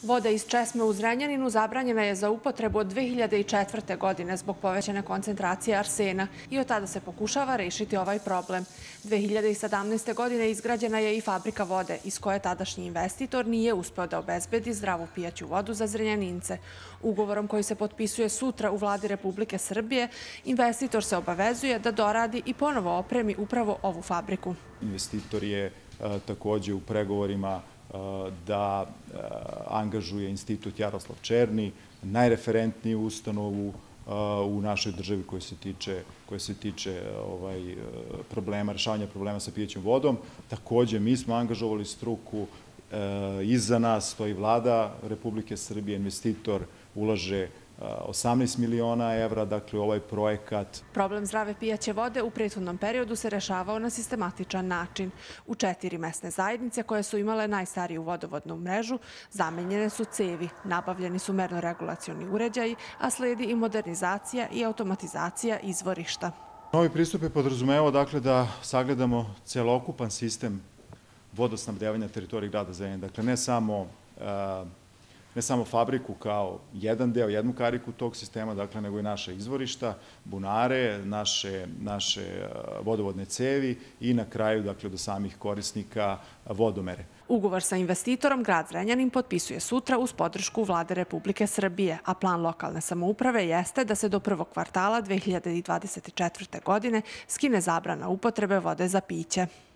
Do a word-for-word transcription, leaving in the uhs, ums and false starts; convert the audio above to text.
Voda iz česme u Zrenjaninu zabranjena je za upotrebu od dve hiljade četvrte. godine zbog povećane koncentracije arsena i od tada se pokušava rešiti ovaj problem. dve hiljade sedamnaeste. godine izgrađena je i fabrika vode, iz koje tadašnji investitor nije uspeo da obezbedi zdravu pijaću vodu za Zrenjanince. Ugovorom koji se potpisuje sutra u vladi Republike Srbije, investitor se obavezuje da doradi i ponovo opremi upravo ovu fabriku. Investitor je takođe u pregovorima da angažuje Institut Jaroslav Černi, najreferentniju ustanovu u našoj državi koja se tiče problema, rešavanja problema sa pijaćom vodom. Takođe, mi smo angažovali struku, iza nas stoji vlada Republike Srbije, investitor ulaže osamnaest miliona evra, dakle ovaj projekat. Problem zdrave pijaće vode u prethodnom periodu se rešavao na sistematičan način. U četiri mesne zajednice koje su imale najstariju vodovodnu mrežu zamenjene su cevi, nabavljeni su merno-regulacioni uređaji, a sledi i modernizacija i automatizacija izvorišta. Novi pristup je podrazumevao dakle da sagledamo celokupan sistem vodosnabdevanja teritorije grada Zrenjanina. Dakle, ne samo ne samo fabriku kao jedan deo, jednu kariku tog sistema, dakle, nego i naše izvorišta, bunare, naše vodovodne cevi i na kraju, dakle, do samih korisnika vodomere. Ugovor sa investitorom grad Zrenjanin potpisuje sutra uz podršku vlade Republike Srbije, a plan lokalne samouprave jeste da se do prvog kvartala dve hiljade dvadeset četvrte. godine skine zabrana upotrebe vode za piće.